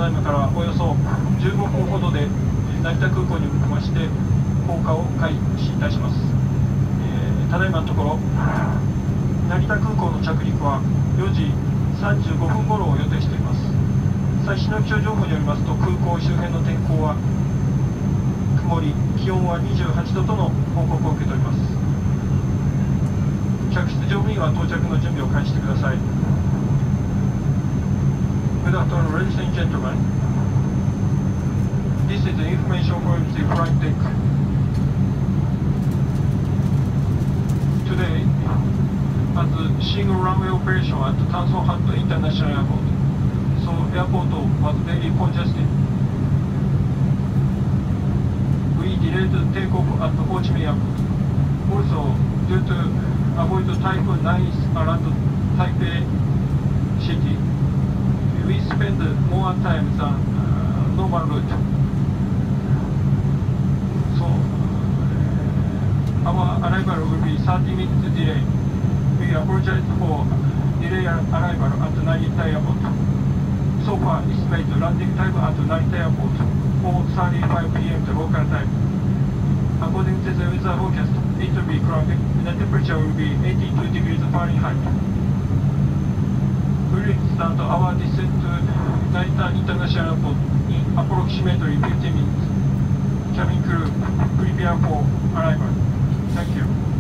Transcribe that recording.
だいまからおよそ15分ほどで成田空港に向けまして降下を開始いたします。ただいまのところ成田空港の着陸は4時35分頃を予定しています。最新の気象情報によりますと、空港周辺の天候は曇り、気温は28度との報告を受けております。客室乗務員は到着の準備を開始してください。Good afternoon, ladies and gentlemen. This is the information for the flight deck. Today, as a single runway operation at Tan Son Nhat International Airport, so airport was very congested. We delayed the takeoff at Ho Chi Minh Airport. Also, due to avoid the Typhoon 9 around Taipei city, we spend more time than normal route. So, our arrival will be 30 minutes delay. We apologize for delay arrival at Narita Airport. So far, estimated landing time at Narita Airport 4:35 p.m. the local time. According to the weather forecast, it will be cloudy. The temperature will be 82 degrees Fahrenheit. We will start our descent to Narita International Airport in approximately 15 minutes. Cabin crew, prepare for arrival. Thank you.